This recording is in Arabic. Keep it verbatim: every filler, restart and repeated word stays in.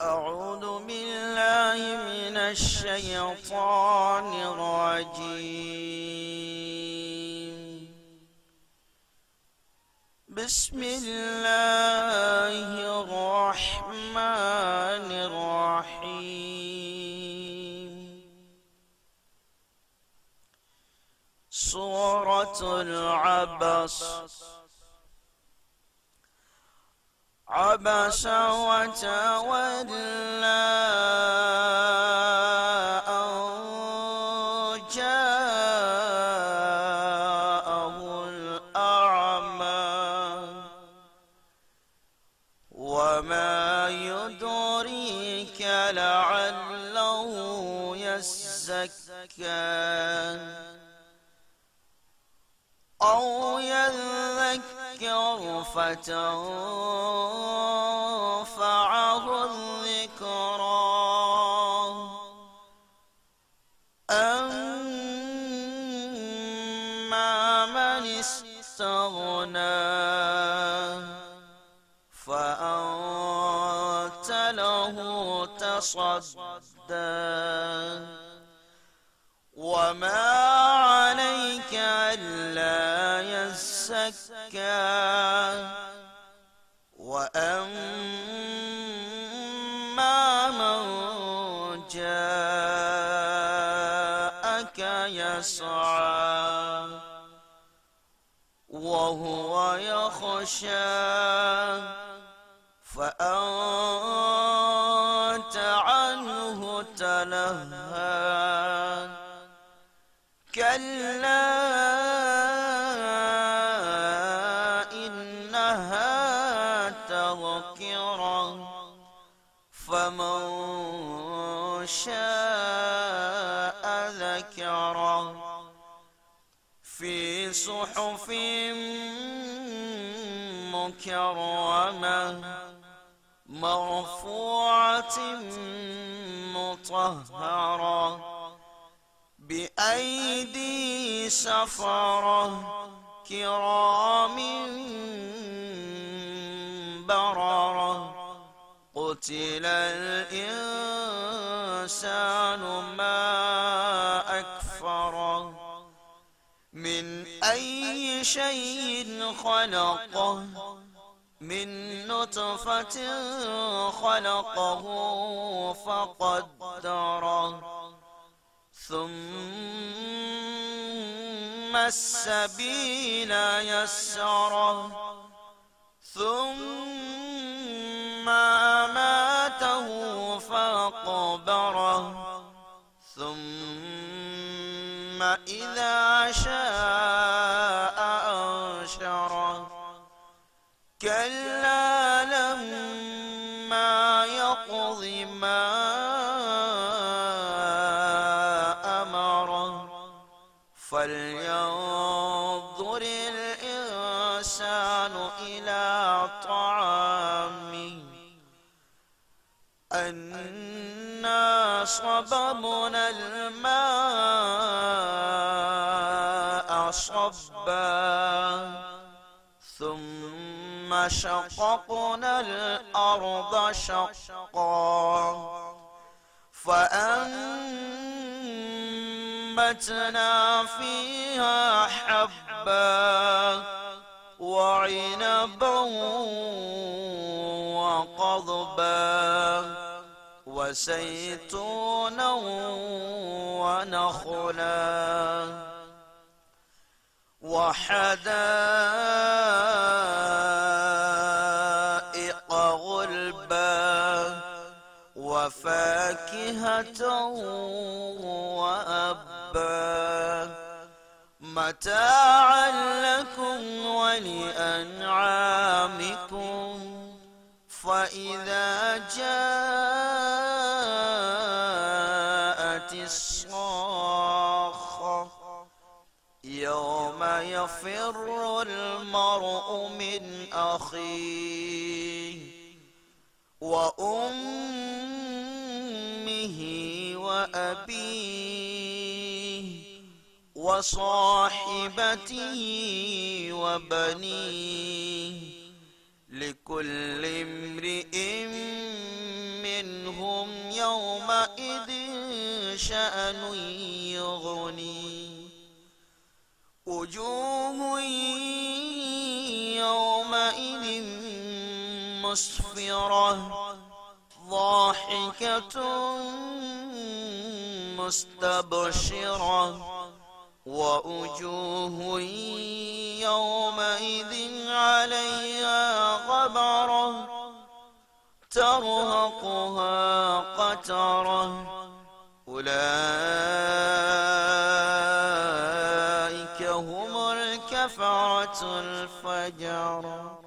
أعوذ بالله من الشيطان الرجيم. بسم الله الرحمن الرحيم. سورة العبس. عبس وتولى أن جاءه الأعمى وما يدريك لعله يزكى أو يذكر فتنفعه الذكرى. أما من استغنى فأنت له تصدى وما عليك ألا يزكى وأما من جاءك يسعى وهو يخشى فأنت عنه تلهى. كلا إنها تذكرة فمن شاء ذكره في صحف مكرمة مرفوعة مطهرة بأيدي سفرة كرام بررة. قتل الإنسان ما أكفره من أي شيء خلقه من نطفة خلقه فقدره ثم السبيل يسره ثم أماته فأقبره ثم إذا شاء أنشره. كلا لما يقض ما أمره فلينظر الإنسان إلى طعامه أنا صببنا الماء صبا ثم شققنا الأرض شقا فأنبتنا فيها حبا وعنبا وقضبا وزيتونا ونخلا وحدائق غلبا وفاكهة وأبا متاعا لكم ولأنعامكم. فإذا جاءت الصاخة يوم يفر المرء من أخيه وأمه وأبيه وصاحبته وبنيه لكل امرئ منهم يومئذ شأن يغني وجوه يومئذ مسفرة ضاحكة مستبشرة ووجوه يومئذ عليها غبرة ترهقها قترة أولئك هم الكفرة الفجرة.